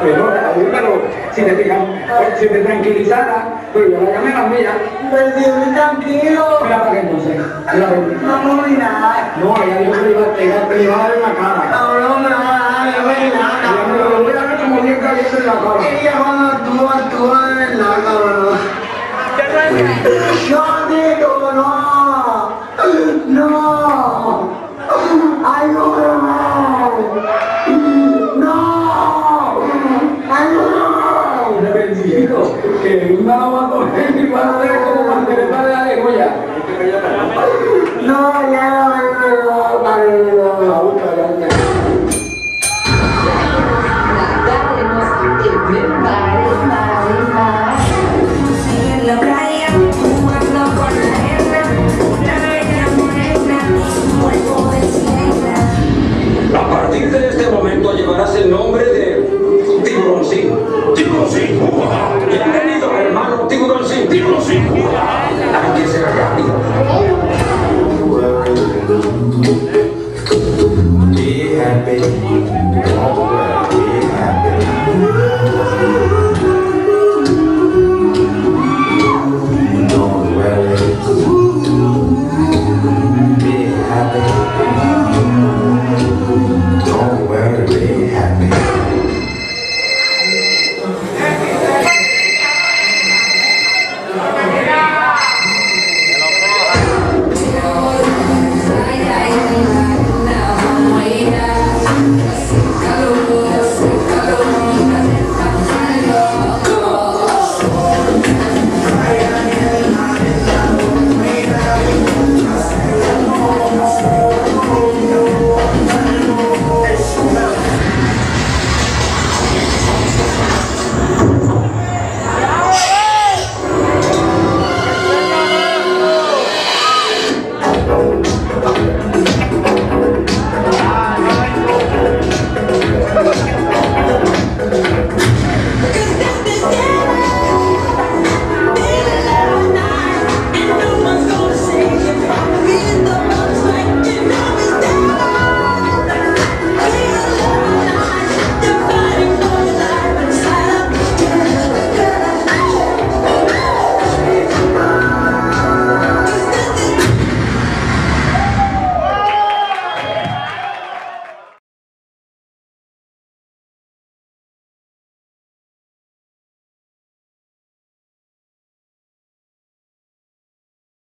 pero si te fijas, si te tranquilizara, pues yo la llamé a la mía. Pero si estoy tranquilo. Mira para qué entonces. No me voy a nada. No, ella dijo que le iba a dar en la cara. No me va a dar, no me voy a Y a mí me lo voy a dar como 10 galletas en la cara. Ella va